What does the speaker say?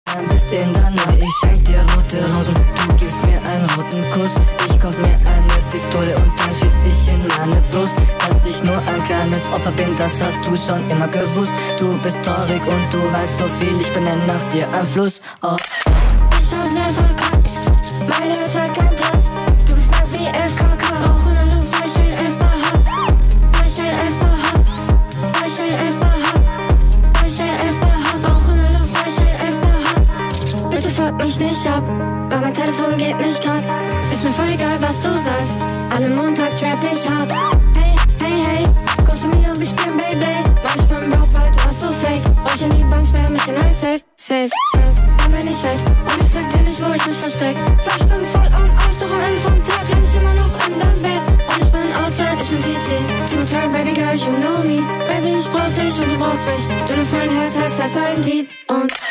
Bist in der Nähe, ich schenk dir rote Rosen. Du gibst mir einen roten Kuss. Ich kauf mir eine Pistole und dann schieß ich in meine Brust. Dass ich nur ein kleines Opfer bin, das hast du schon immer gewusst. Du bist traurig und du weißt so viel, ich benenn nach dir ein Fluss. Oh. Ich schau sehr verkackt, mein Herz hat keinen Platz. Du bist nackt wie FKK, Rauch in der Luft, weil ich ein F-Bar hab. Weil ich ein F-Bar hab. Weil ich ein F-Bar hab. Weil ich ein F-Bar hab. Rauch in der Luft, weil ich ein F-Bar hab. Bitte fuck mich nicht ab, weil mein Telefon geht nicht grad. Ist mir voll egal, was du sagst. An einem Montag trap ich hart. Hey, hey, hey, komm zu mir und wir spielen Beyblade. Mann, ich bin broke, weil du warst so fake. Brauch ich in die Bank, sperr mich in ein Safe. Safe, safe, dann bin ich weg. Und ich sag dir nicht, wo ich mich versteck. Weil ich bin voll am Arsch, doch am Ende vom Tag lieg ich immer noch in deinem Bett. Und ich bin outside, ich bin TT. Two-time, baby girl, you know me. Baby, ich brauch dich und du brauchst mich. Du nimmst mein Herz, als wärst du ein Dieb. Und